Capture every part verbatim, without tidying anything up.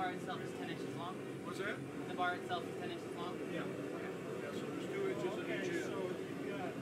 bar itself is ten inches long? What's that? The bar itself is ten inches long? Yeah. Okay. Yeah, so there's two inches Oh, in okay, each end. so you got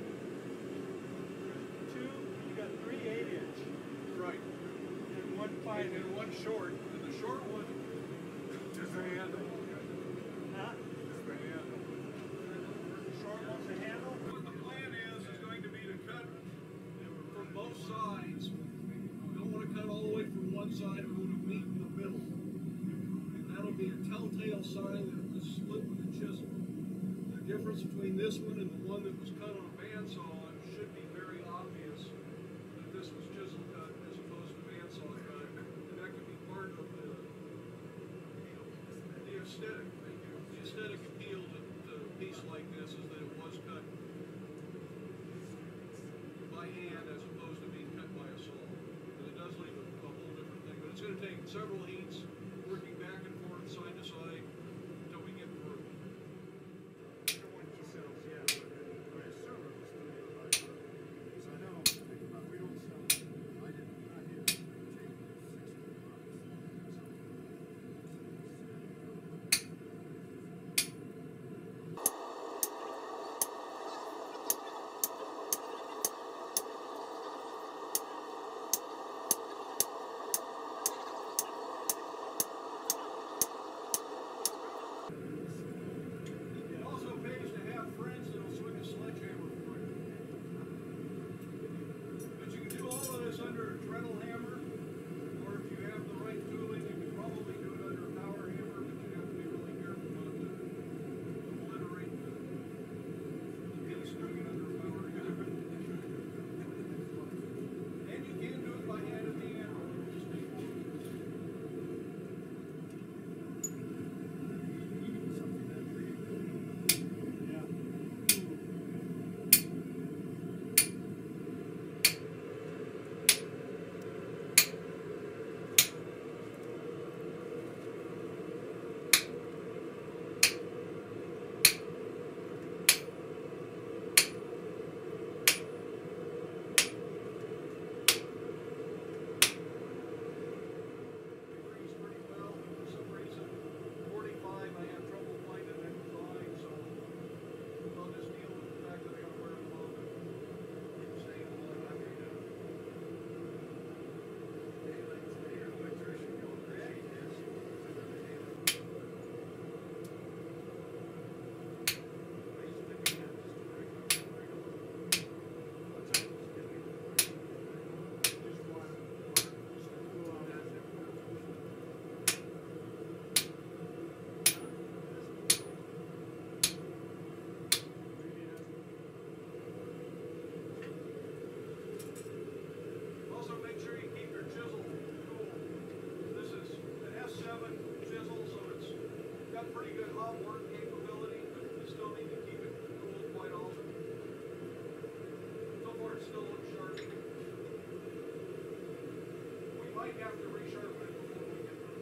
two, you got three eight inch. Right. And one five And inch. then one short, and the short one is the handle. Huh? Is the handle. The short one's a handle? What the plan is, is going to be to cut from both sides. We don't want to cut all the way from one side, we want to meet in the middle. And that'll be a telltale sign that it was split with a chisel. The difference between this one and the one that was cut on a bandsaw should be very obvious that this was chisel cut as opposed to bandsaw cut. And that could be part of the, the aesthetic. The aesthetic appeal to, to a piece like this is that it was cut by hand as opposed to being cut by a saw. And it does leave a, a whole different thing. But it's going to take several heats, working back and forth, side to side, until we get through. The one he sells, yeah. I assume it was thirty-five. Because I know, we don't sell, I didn't, not here, they take sixty bucks. It also pays to have friends that'll swing a sledgehammer for you. But you can do all of this under a treadle hammer, or if you have the right tooling, you can probably do it under a power hammer, but you have to be really careful not to obliterate the piece doing it under a power hammer. And you can do it by hand at the end, or it'll just take one. Agrees pretty well, but for some reason, forty-five, I have trouble finding that design, so I'll just deal with the fact that I gotta wear a glove and stay in line. I mean, uh, electrician, go crazy, yes. Also, make sure you keep your chisel cool. This is an S seven chisel, so it's got pretty good hot work capability, but you still need to keep it cool quite often. So far, it still looks sharp. We might have to resharpen it before we get through.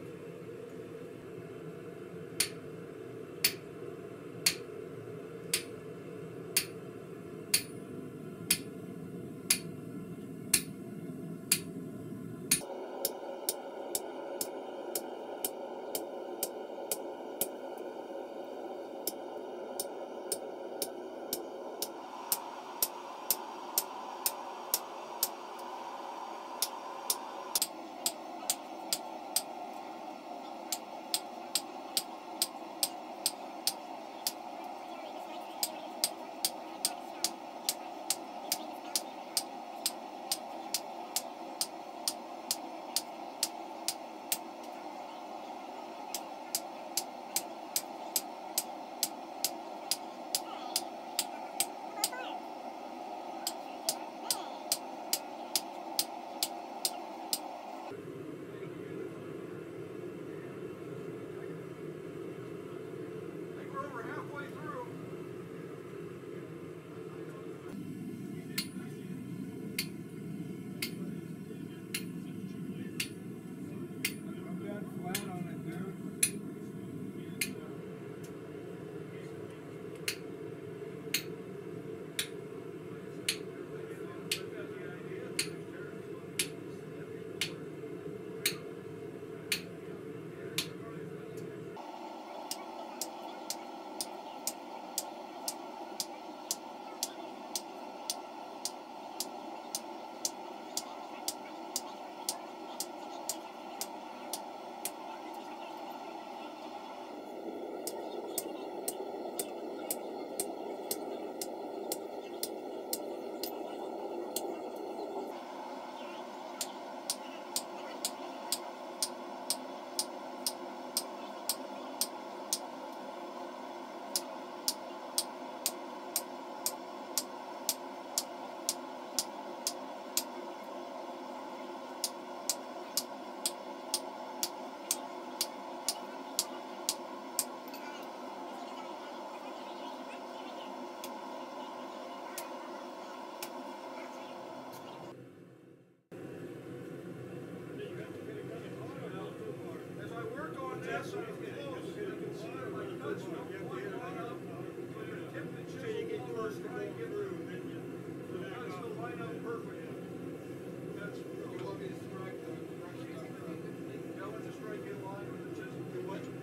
so close, you can see that my cuts don't quite line up. So you tip the chisel over and try and get through. The cuts will line up perfect. That's really You want me to strike the brush top? Yeah, I want to strike in line with the chisel. Do what? Uh,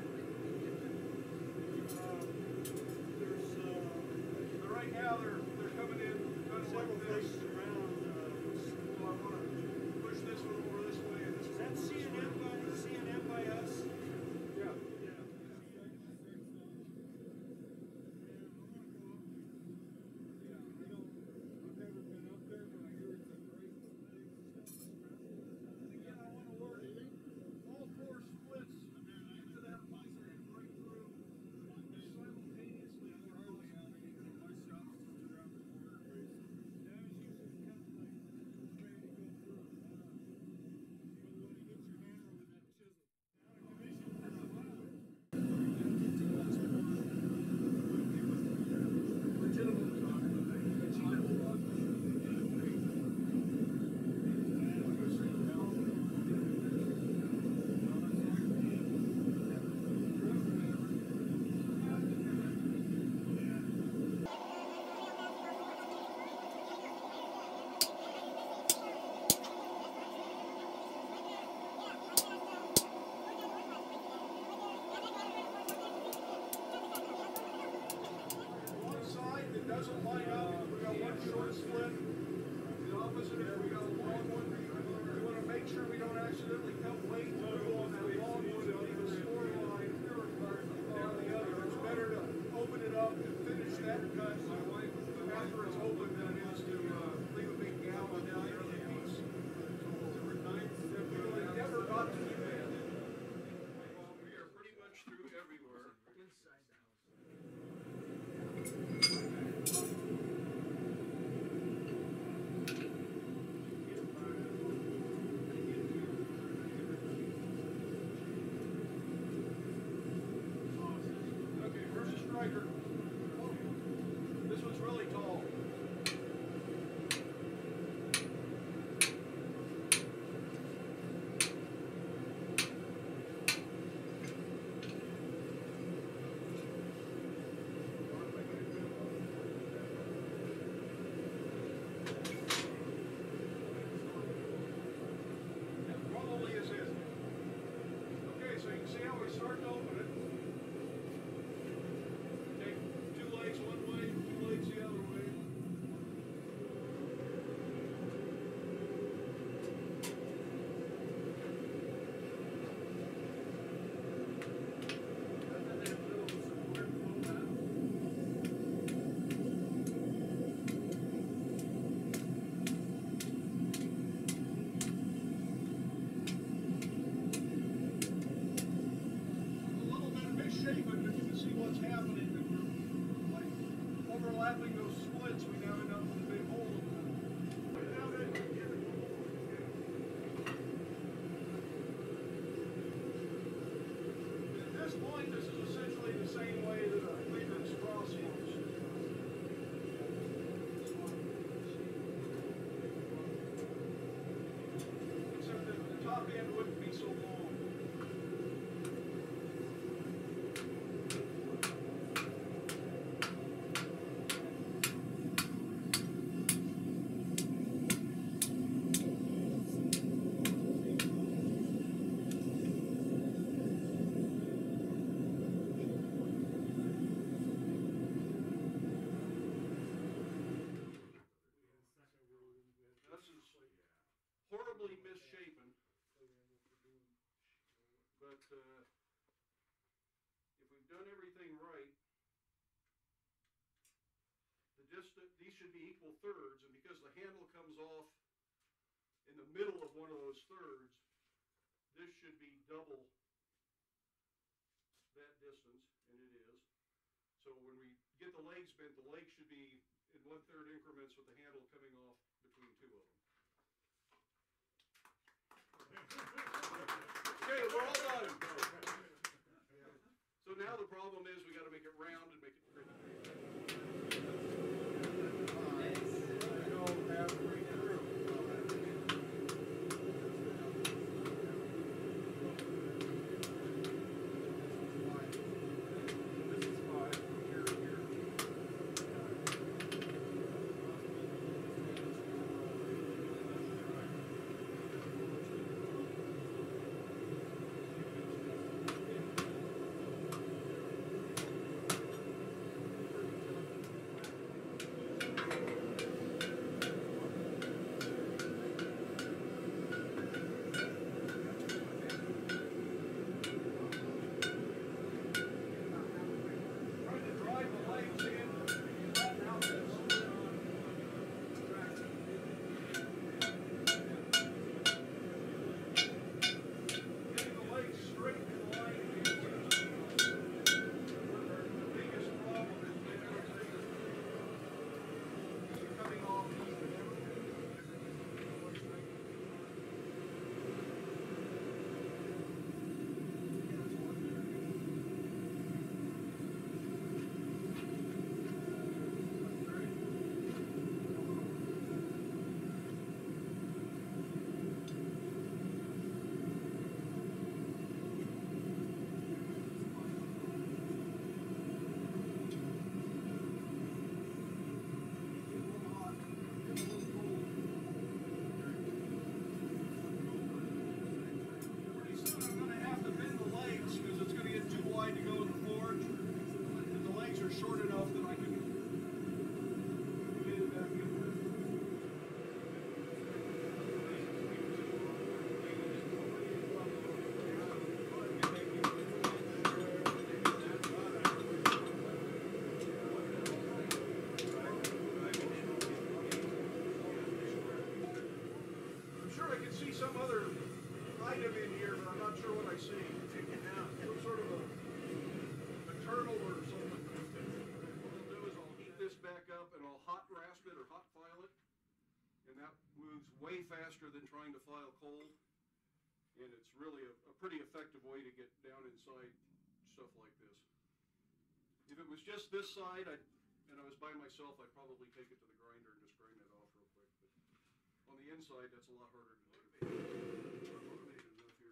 there's uh, But right now they're they're coming in kind of like several this. places around. Uh, So I want to push this one over this way and this is one that over C this and way. M by C and M by us? Yeah. Yeah. Again, I want to work all four splits to that point and break through simultaneously. One side that doesn't line up, we got one short split. The opposite, if we got a long one, we want to make sure we don't accidentally cut weight through on that long one and leave a score line down the other. It's better to open it up and finish that cut after it's open than it is to uh, leave a big gap on down the other piece. We never got to do that. Well, we are pretty much through everywhere. Okay, where's the striker? This one's really tall. That probably is it. Okay, so you can see how we start to open it. Take two legs one way, two legs the other way. A little bit misshapen, but you can see what's happening. Like overlapping those splits, we now end up with a big hole. At this point, this is essentially the same way that a Friedrich's cross works. Except that the top end wouldn't be so long. This is horribly misshapen, but uh, if we've done everything right, the distance, these should be equal thirds, and because the handle comes off in the middle of one of those thirds, this should be double that distance, and it is. So when we get the legs bent, the legs should be in one-third increments with the handle coming off between two of them. Okay, we're all done. So now the problem is we got to make it round and make it pretty. are short enough that I can get it back in there. I'm sure I can see some other item in here, but I'm not sure what I see. Some sort of a, a turtle or something. What I'll do is I'll heat this back up and I'll hot rasp it or hot file it. And that moves way faster than trying to file cold. And it's really a, a pretty effective way to get down inside stuff like this. If it was just this side I'd, and I was by myself, I'd probably take it to the grinder and just grind it off real quick. But on the inside, that's a lot harder to do. I'm motivated enough here.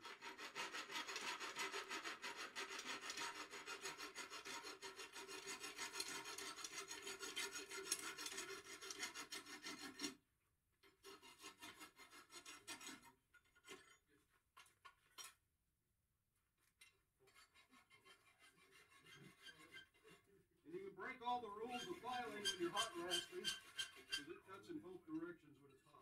And you can break all the rules of filing when you're hot rasping, because it cuts in both directions when it's hot.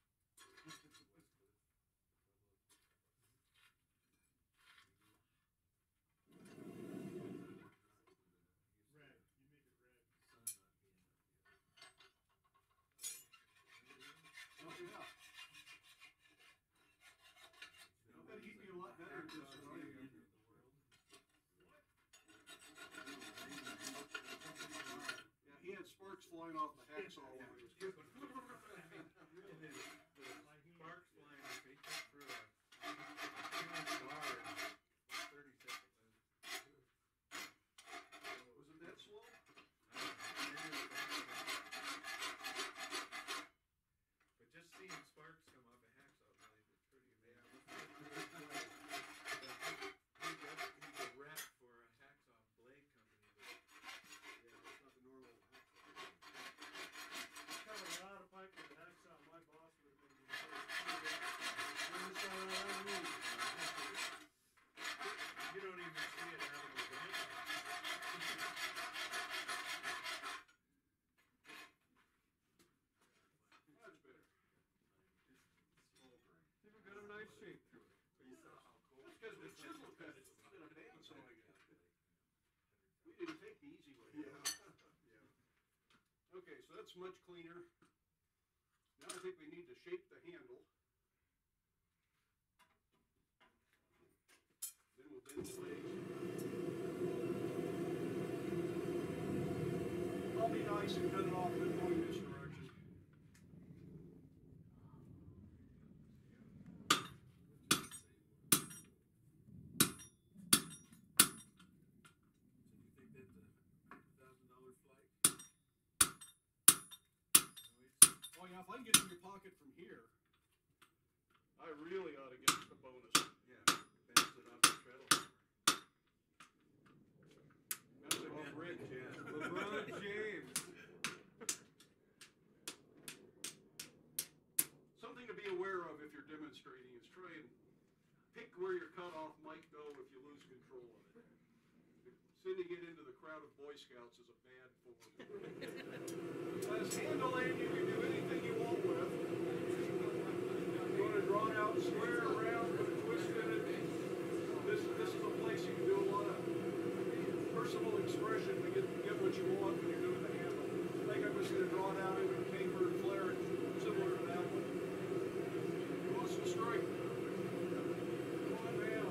Red. You make it red. Oh, yeah. Now, that'd heat me a lot better than this one. Yeah, he had sparks flying off the hacksaw when he was cooking. Sparks flying off, he cut through a two-inch bar in thirty seconds. Was it that slow? But just seeing sparks come off a hacksaw blade is pretty amazing. He does, he's a rep for a hacksaw blade company, but Yeah, it's not the normal hacksaw. Cut a lot of pipe with a hacksaw. My boss would have been. you don't even see it having a blade. That's better. You've got a nice shape to it. You saw how cool. That's because we chisel cut it instead of bandsaw it. We didn't take the easy way. Yeah. Yeah. Okay, so that's much cleaner. Now I think we need to shape the handle. Then we'll bend the legs. I'll be nice and cut it off and going this direction. So you think that's a thousand dollar flight? Oh yeah, if I can get in your pocket from here, I really ought to get a bonus. Yeah, bounce it off the treadle. That's a off rig. LeBron James. Something to be aware of if you're demonstrating is try and pick where your cutoff might go if you lose control of it. Sending it into the crowd of Boy Scouts is a bad form. As handle in, you can do anything you want with. You want to draw it out square around with a twist in it. This, this is a place you can do a lot of personal expression to get, get what you want when you're doing the handle. I think I'm just going to draw it out into a taper and flare it, similar to that one. Who wants to strike? Come on down.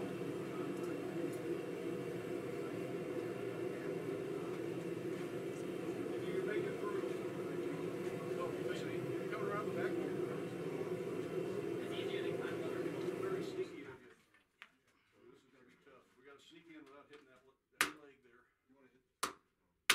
If you can make it through. Oh, see, coming around the back. It's easier than climb over. It's very sneaky of you. So this is going to be tough. We got to sneak in without hitting that, le- that leg there. You want to hit?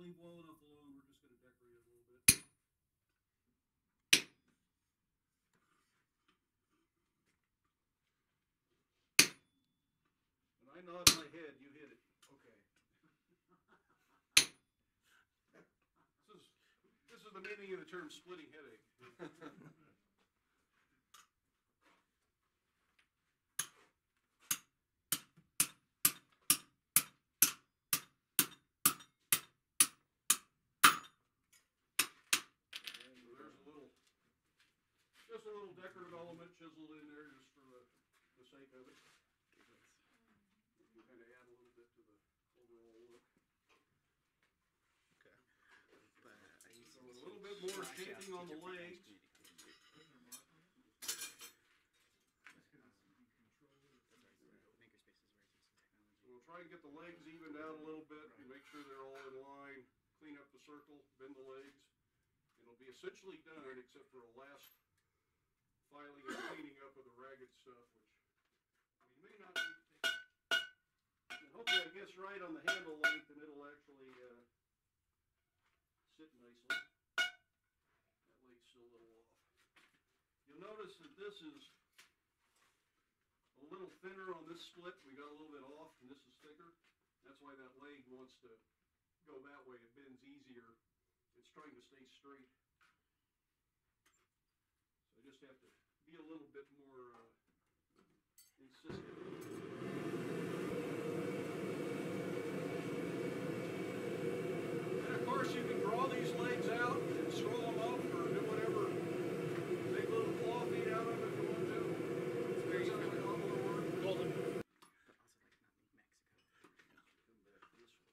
leave well enough alone. We're just going to decorate it a little bit. When I nod my head, you hit it. Okay. This is, this is the meaning of the term splitting headache. Just a little decorative element chiseled in there just for the, the sake of it. You can kind of add a little bit to the overall look. Okay. But I used So a little bit more shaping on the legs. So we'll try and get the legs evened out a little bit and make sure they're all in line. Clean up the circle, bend the legs. It'll be essentially done except for a last filing and cleaning up of the ragged stuff, which we may not need to take. And hopefully it gets right on the handle length and it'll actually uh, sit nicely. That leg's still a little off. You'll notice that this is a little thinner on this split. We got a little bit off and this is thicker. That's why that leg wants to go that way. It bends easier. It's trying to stay straight. So I just have to be a little bit more uh, insistent. And of course you can draw these legs out and throw them up or do whatever. Make a little claw feet out of it if you want to. There's something like all the work. Golden. But also like not Mexico. Come back this way.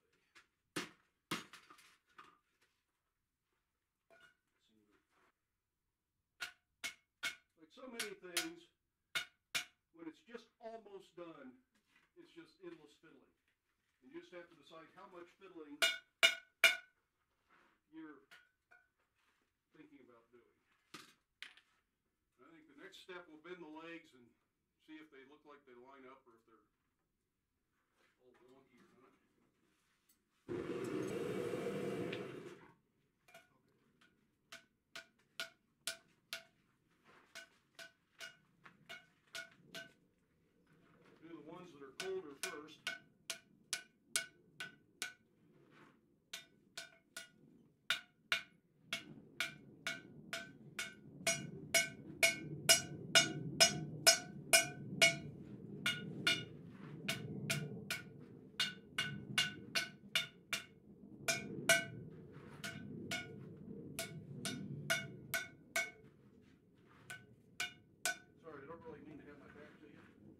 Like so many things, when it's just almost done, it's just endless fiddling. And you just have to decide how much fiddling you're thinking about doing. I think the next step will bend the legs and see if they look like they line up or if they're all wonky or not. Do the ones that are colder first. Sorry, I don't really mean to have my back to you.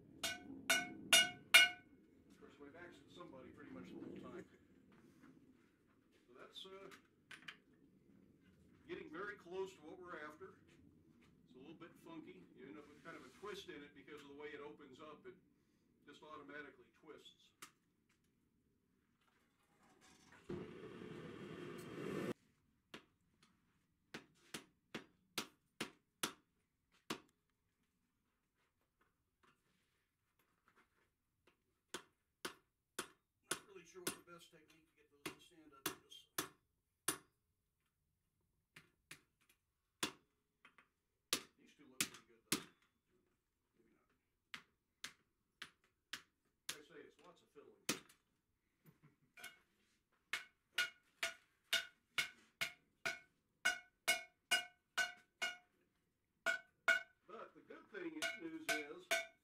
Of course, my back's to somebody pretty much the whole time. So that's uh, getting very close to what we're after. It's a little bit funky. You end up with kind of a twist in it because of the way it opens up. It just automatically twists. Not really sure what the best technique to get those to stand up is. These two look pretty good though. Maybe not. Like I say, it's lots of fiddling. But the good thing news is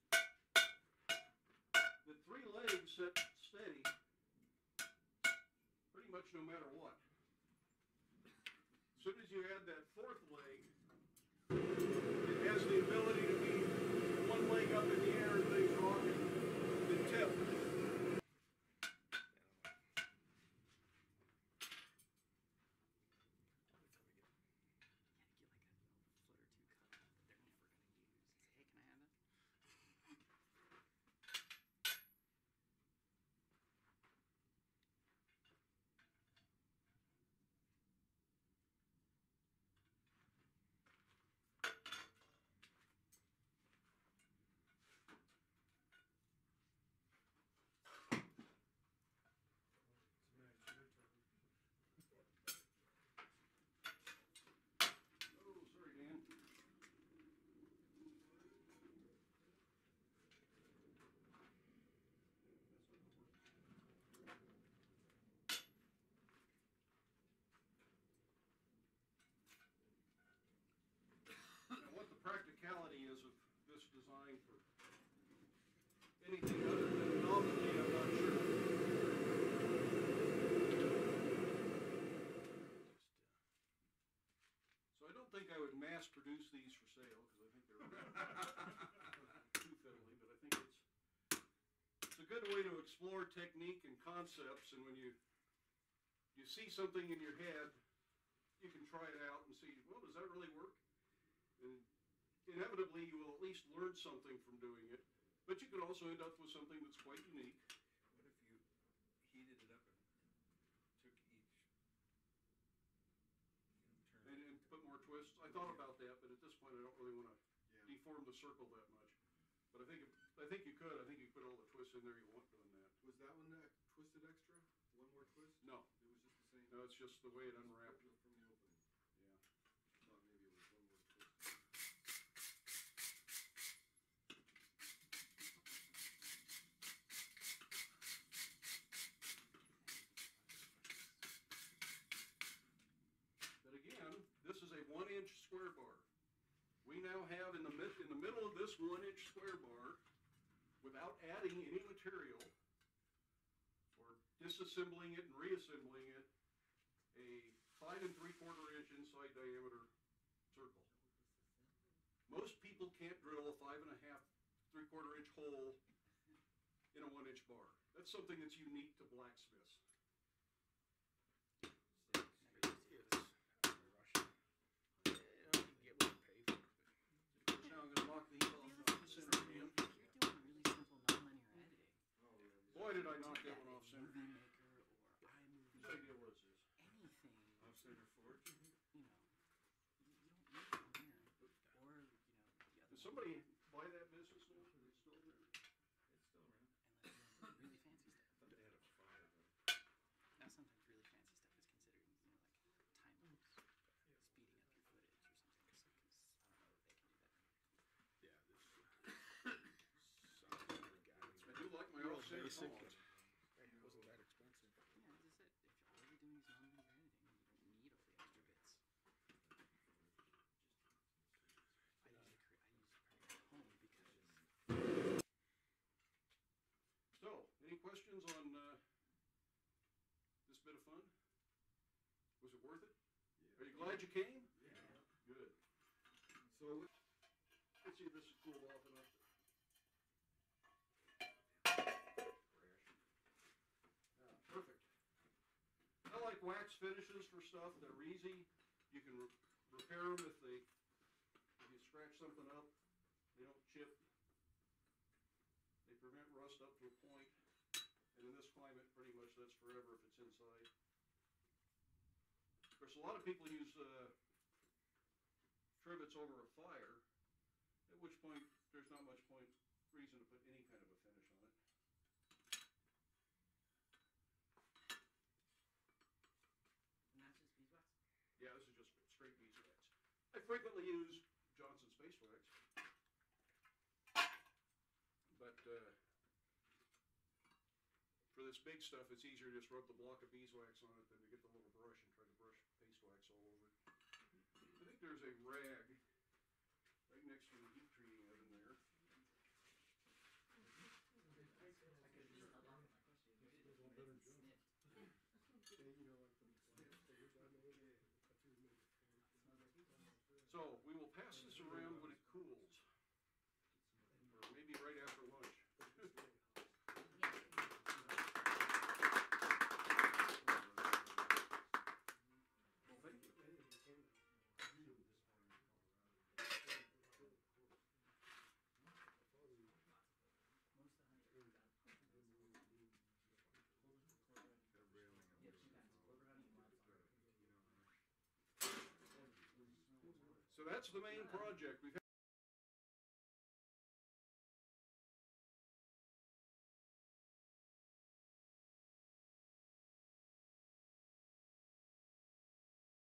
that three legs sit steady pretty much no matter what. As soon as you add that fourth leg, it has the ability to be one leg up in the air and things rocking, then tip. designed for anything other than novelty, I'm not sure. So I don't think I would mass produce these for sale, because I think they're too fiddly, but I think it's it's a good way to explore technique and concepts, and when you you see something in your head, you can try it out and see, well, does that really work? And inevitably, you will at least learn something from doing it, but you could also end up with something that's quite unique. What if you heated it up and took each, you know, turn And, it and into- put more twists. I thought about that, but at this point, I don't really want to Yeah. deform the circle that much. But I think it, I think you could. I think you could put all the twists in there you want doing that. Was that one that twisted extra? One more twist? No, It was just the same? no, it's just the way it unwrapped. From the- From the opening. Yeah. I thought maybe it was one more twist. But again, this is a one-inch square bar. We now have in the mid, in the middle of this one-inch square bar, without adding any material or disassembling it and reassembling it, a five and three-quarter inch inside diameter circle. Most people can't drill a five and a half, three-quarter inch hole in a one-inch bar. That's something that's unique to blacksmiths. Now I'm going to knock these off the center again. If you're doing really simple nonlinear editing, Oh, really? Boy, did I knock do that one off center. Movie Maker or iMovie, No idea what this is. anything, Off center forge? you know, you, you don't need Premiere. Or, you know, the other Did one, somebody buy that business now? Are they still there? It's still around. unless you're doing really fancy stuff. I thought they had a five. Now sometimes really fancy stuff is considered, you know, like time lapse, speeding up your footage or something. Because I don't know if they can do that. Yeah, this sounds like guidance. I do like my Real off-center basic. columns. It wasn't that expensive. Yeah, as I said, if all you're doing is nonlinear editing, you don't need all the extra bits. I usually cre- I use Premiere at home because So, any questions on uh, this bit of fun? Was it worth it? Are you glad you came? Yeah. Good. So, Let's see if this is cool off enough. Yeah, perfect. I like wax finishes for stuff. They're easy. You can re repair them if they if you scratch something up. They don't chip. They prevent rust up to a point. And in this climate, pretty much that's forever if it's inside. Of course, a lot of people use uh, trivets over a fire, at which point there's not much point reason to put any kind of a finish on it. And that's just beeswax? Yeah, this is just straight beeswax. I frequently use Johnson Space Wax, but uh, for this big stuff, it's easier to just rub the block of beeswax on it than to get the little brush and try to brush paste wax all over it. I think there's a rag right next to the heat treating oven there. I could just held off on my question. You did it. better It's job. sniffed. you know, like the figures I made, I threw them in. Smells like beeswax. So we will pass this around when it cools, or maybe right after lunch. Well, thank you. Most of the honey is done. They're railing on Yeah, this. two kinds. Clover honey and wildflower. You know, So that's the main project. We've